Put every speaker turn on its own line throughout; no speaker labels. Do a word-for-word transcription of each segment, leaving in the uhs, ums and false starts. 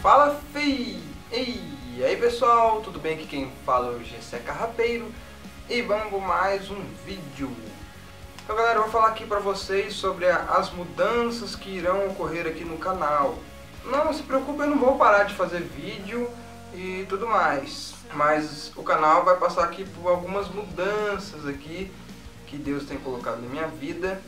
Fala, fi! Ei, e aí pessoal, tudo bem? Aqui quem fala é o Gessé Carrapeiro e vamos para mais um vídeo. Então galera, eu vou falar aqui para vocês sobre a, as mudanças que irão ocorrer aqui no canal. Não se preocupe, eu não vou parar de fazer vídeo e tudo mais, mas o canal vai passar aqui por algumas mudanças aqui que Deus tem colocado na minha vida.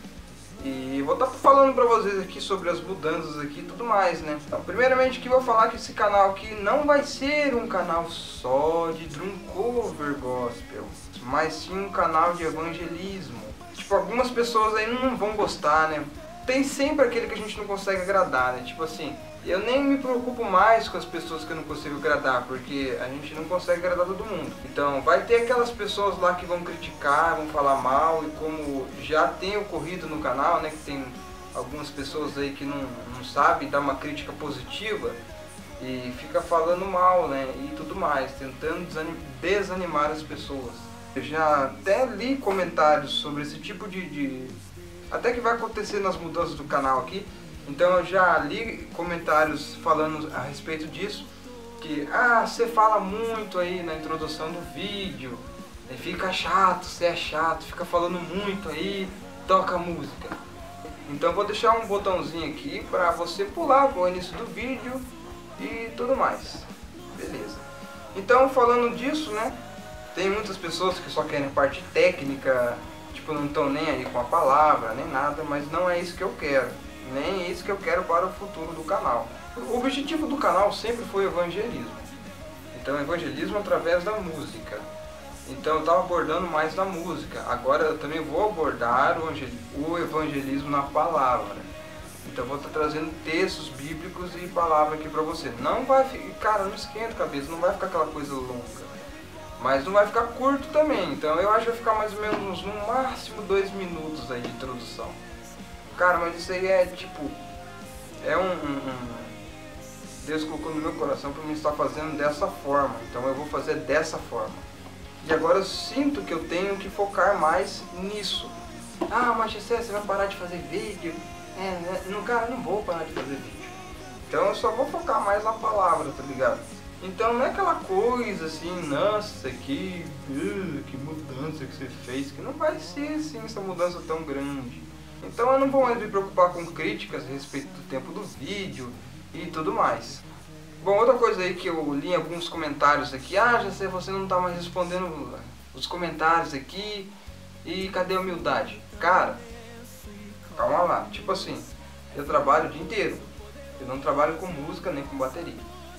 E vou estar falando pra vocês aqui sobre as mudanças aqui e tudo mais, né? Então, primeiramente aqui eu vou falar que esse canal aqui não vai ser um canal só de drum cover gospel, mas sim um canal de evangelismo. Tipo, algumas pessoas aí não vão gostar, né? Tem sempre aquele que a gente não consegue agradar, né? Tipo assim, eu nem me preocupo mais com as pessoas que eu não consigo agradar, porque a gente não consegue agradar todo mundo. Então vai ter aquelas pessoas lá que vão criticar, vão falar mal, e como já tem ocorrido no canal, né, que tem algumas pessoas aí que não, não sabem dar uma crítica positiva e fica falando mal, né, e tudo mais, tentando desanimar as pessoas. Eu já até li comentários sobre esse tipo de... de... até que vai acontecer nas mudanças do canal aqui. Então eu já li comentários falando a respeito disso, que ah, você fala muito aí na introdução do vídeo, fica chato, você é chato, fica falando muito aí, toca música. Então eu vou deixar um botãozinho aqui para você pular para o início do vídeo e tudo mais, beleza. Então falando disso, né, tem muitas pessoas que só querem a parte técnica, tipo, não estão nem aí com a palavra, nem nada, mas não é isso que eu quero. Nem é isso que eu quero para o futuro do canal. O objetivo do canal sempre foi evangelismo. Então evangelismo através da música. Então eu estava abordando mais da música. Agora eu também vou abordar o evangelismo na palavra. Então eu vou estar trazendo textos bíblicos e palavra aqui para você. Não vai ficar, cara, não esquenta a cabeça, não vai ficar aquela coisa longa. Mas não vai ficar curto também. Então eu acho que vai ficar mais ou menos no máximo dois minutos aí de introdução. Cara, mas isso aí é tipo, é um, um, um Deus colocou no meu coração para mim estar fazendo dessa forma, então eu vou fazer dessa forma. E agora eu sinto que eu tenho que focar mais nisso. Ah, mas você vai parar de fazer vídeo? É, né? Não, cara, eu não vou parar de fazer vídeo. Então eu só vou focar mais na palavra, tá ligado? Então não é aquela coisa assim, nossa, que, uh, que mudança que você fez, que não vai ser assim essa mudança tão grande. Então eu não vou mais me preocupar com críticas a respeito do tempo do vídeo e tudo mais. Bom, outra coisa aí que eu li em alguns comentários aqui, ah, já sei, você não tá mais respondendo os comentários aqui, e cadê a humildade? Cara, calma lá, tipo assim, eu trabalho o dia inteiro, eu não trabalho com música nem com bateria.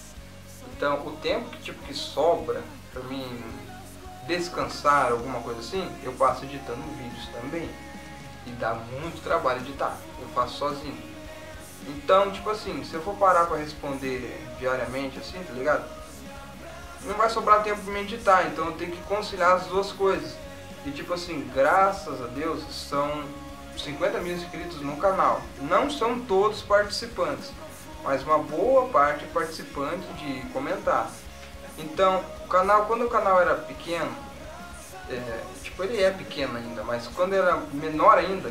Então o tempo que, tipo, que sobra pra mim descansar, alguma coisa assim, eu passo editando vídeos também. E dá muito trabalho editar, eu faço sozinho. Então, tipo assim, se eu for parar pra responder diariamente assim, tá ligado? Não vai sobrar tempo pra me editar, então eu tenho que conciliar as duas coisas. E tipo assim, graças a Deus, são cinquenta mil inscritos no canal. Não são todos participantes, mas uma boa parte é participante de comentar. Então, o canal, quando o canal era pequeno, É, tipo, ele é pequeno ainda, mas quando era menor ainda,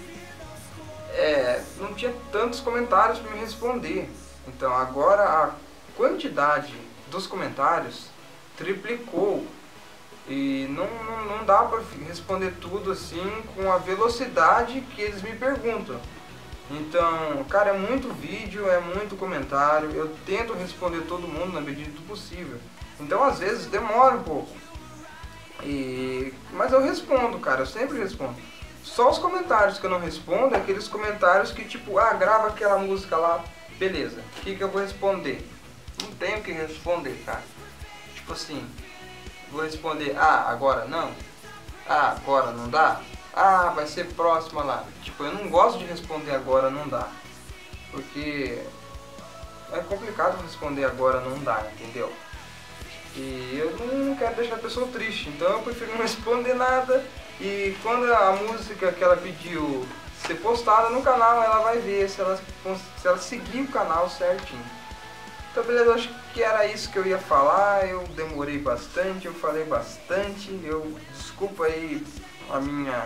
é, não tinha tantos comentários para me responder. Então agora a quantidade dos comentários triplicou e não, não, não dá para responder tudo assim com a velocidade que eles me perguntam. Então, cara, é muito vídeo, é muito comentário, eu tento responder todo mundo na medida do possível. Então às vezes demora um pouco. E... mas eu respondo, cara, eu sempre respondo. Só os comentários que eu não respondo é aqueles comentários que tipo, ah, grava aquela música lá, beleza, o que que eu vou responder? Não tenho que responder, cara. Tipo assim, vou responder, ah, agora não? Ah, agora não dá? Ah, vai ser próxima lá. Tipo, eu não gosto de responder agora não dá, porque é complicado responder agora não dá, entendeu? E eu não quero deixar a pessoa triste, então eu prefiro não responder nada. E quando a música que ela pediu ser postada no canal, ela vai ver se ela, se ela seguir o canal certinho. Então beleza, eu acho que era isso que eu ia falar. Eu demorei bastante, eu falei bastante. Eu desculpa aí a minha...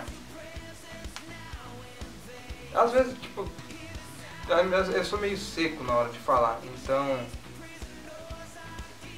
Às vezes, tipo, eu sou meio seco na hora de falar, então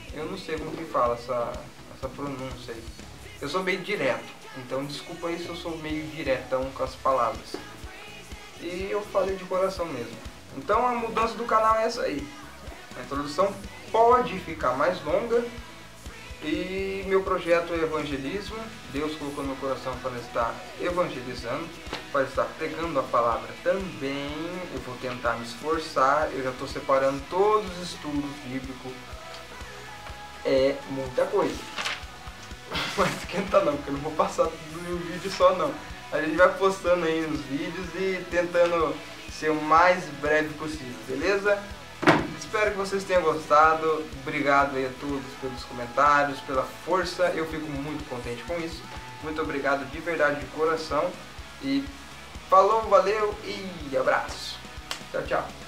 Eu não sei como que fala essa, essa pronúncia aí. Eu sou meio direto, então desculpa aí se eu sou meio diretão com as palavras. E eu falei de coração mesmo. Então a mudança do canal é essa aí. A introdução pode ficar mais longa. E meu projeto é evangelismo. Deus colocou no meu coração para estar evangelizando, para estar pregando a palavra também. Eu vou tentar me esforçar. Eu já estou separando todos os estudos bíblicos. É muita coisa. Mas esquenta não, porque eu não vou passar tudo em um vídeo só não. A gente vai postando aí nos vídeos e tentando ser o mais breve possível, beleza? Espero que vocês tenham gostado. Obrigado aí a todos pelos comentários, pela força. Eu fico muito contente com isso. Muito obrigado de verdade, de coração. E falou, valeu e abraço. Tchau, tchau.